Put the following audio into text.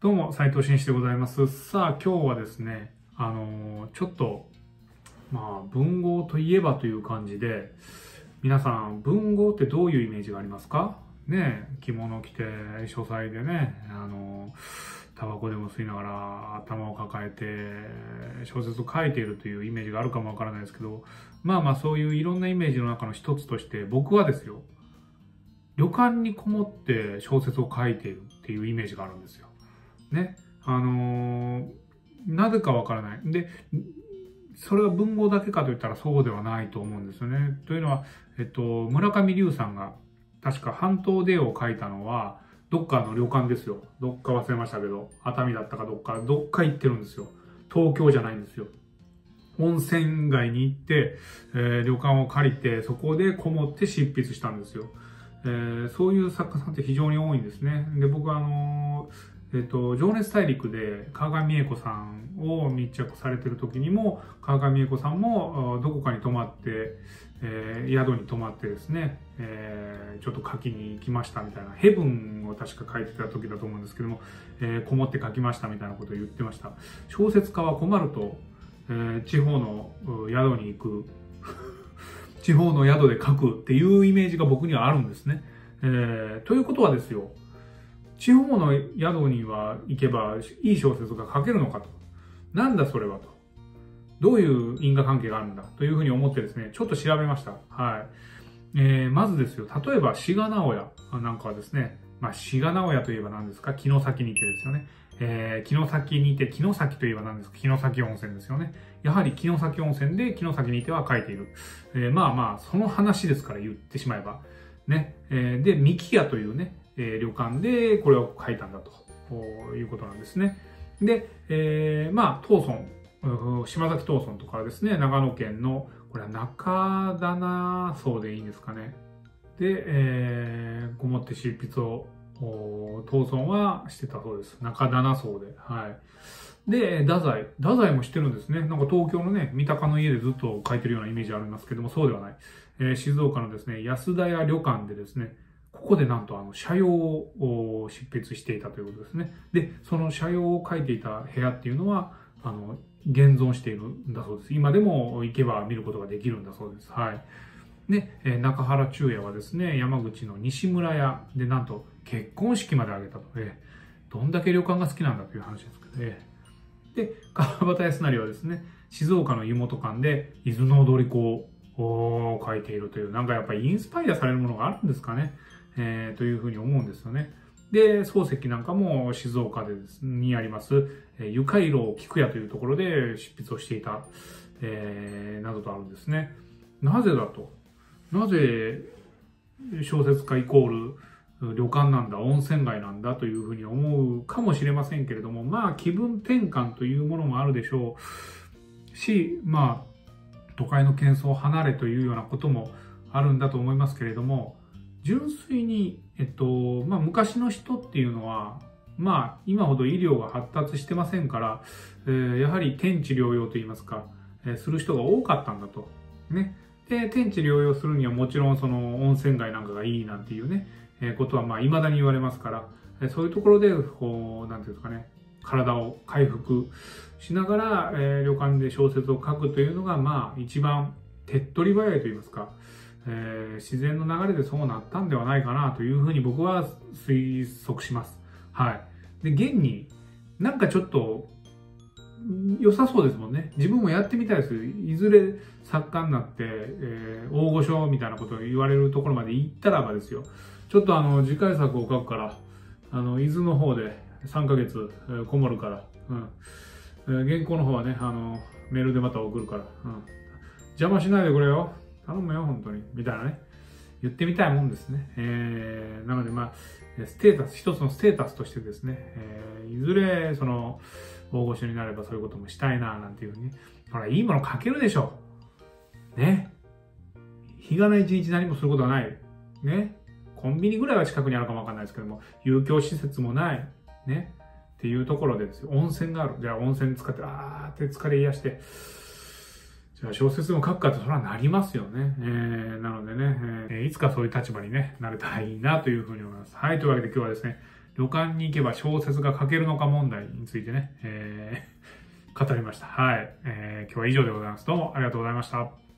どうも、斉藤真一でございます。さあ、今日はですね、ちょっと、文豪といえばという感じで、皆さん、文豪ってどういうイメージがありますか？ね、着物着て、書斎でね、タバコでも吸いながら頭を抱えて小説を書いているというイメージがあるかもわからないですけど、そういういろんなイメージの中の一つとして、僕はですよ、旅館にこもって小説を書いているっていうイメージがあるんですよ。ね。なぜかわからない。で、それは文豪だけかといったらそうではないと思うんですよね。というのは、村上龍さんが確か半島でを書いたのは、どっかの旅館ですよ。どっか忘れましたけど、熱海だったかどっか行ってるんですよ。東京じゃないんですよ。温泉街に行って、旅館を借りて、そこでこもって執筆したんですよ。そういう作家さんって非常に多いんですね。で、僕は情熱大陸で川上美恵子さんを密着されてる時にも、川上美恵子さんもどこかに泊まって、宿に泊まってですね、ちょっと書きに行きましたみたいな、ヘブンを確か書いてた時だと思うんですけども、こもって書きましたみたいなことを言ってました。小説家は困ると、地方の宿に行く、地方の宿で書くっていうイメージが僕にはあるんですね。ということはですよ、地方の宿には行けばいい小説が書けるのかと。なんだそれはと。どういう因果関係があるんだというふうに思ってですね、ちょっと調べました。はい。まずですよ、例えば志賀直哉なんかはですね、志賀直哉といえば何ですか？城崎にてですよね。城崎にて、城崎といえば何ですか？城崎温泉ですよね。やはり城崎温泉で城崎にては書いている。その話ですから言ってしまえば。ね。で、三木屋というね、旅館でこれを書いたんだということなんですね。で、藤村、島崎藤村とかですね、長野県の、これは中棚荘でいいんですかね。で、こもって執筆を、藤村はしてたそうです。中棚荘で。はい。で、太宰もしてるんですね。なんか東京のね、三鷹の家でずっと書いてるようなイメージありますけども、そうではない。静岡のですね、安田屋旅館でですね、ここでなんと社用を執筆していたということですね。で、その社用を書いていた部屋っていうのは、現存しているんだそうです。今でも行けば見ることができるんだそうです。はい。で、中原中也はですね、山口の西村屋でなんと結婚式まで挙げたと。どんだけ旅館が好きなんだという話ですけどね。で、川端康成はですね、静岡の湯本館で伊豆の踊り子を書いているという、なんかやっぱりインスパイアされるものがあるんですかね。というふうに思うんですよね。で、漱石なんかも静岡でにあります、ゆかいろ菊屋というところで執筆をしていた、などとあるんですね。なぜだと。なぜ小説家イコール旅館なんだ、温泉街なんだというふうに思うかもしれませんけれども、気分転換というものもあるでしょうし、都会の喧騒を離れというようなこともあるんだと思いますけれども、純粋に、昔の人っていうのは、今ほど医療が発達してませんから、やはり天地療養といいますか、する人が多かったんだと。ね。で、天地療養するにはもちろんその温泉街なんかがいいなんていうね、ことは未だに言われますから、そういうところで、こう、なんていうんですかね、体を回復しながら、旅館で小説を書くというのが、一番手っ取り早いといいますか、自然の流れでそうなったんではないかなというふうに僕は推測します。はい。で、現になんかちょっと良さそうですもんね。自分もやってみたいです。いずれ作家になって、大御所みたいなことを言われるところまで行ったらばですよ。ちょっと次回作を書くから、伊豆の方で3ヶ月、こもるから、原稿の方はね、メールでまた送るから、邪魔しないでくれよ。頼むよ、本当に。みたいなね。言ってみたいもんですね。なので、一つのステータスとしてですね、いずれ、大御所になればそういうこともしたいな、なんていうふうに。ほら、いいもの書けるでしょ。ね。日がない一日何もすることはない。ね。コンビニぐらいは近くにあるかもわかんないですけども、遊興施設もない。ね。っていうところでですよ。温泉がある。じゃあ温泉使って、って疲れ癒して、じゃあ小説も書くかってそれはなりますよね。なのでね、いつかそういう立場にね、なれたらいいなというふうに思います。はい、というわけで今日はですね、 旅館に行けば小説が書けるのか問題についてね、語りました。はい。今日は以上でございます。どうもありがとうございました。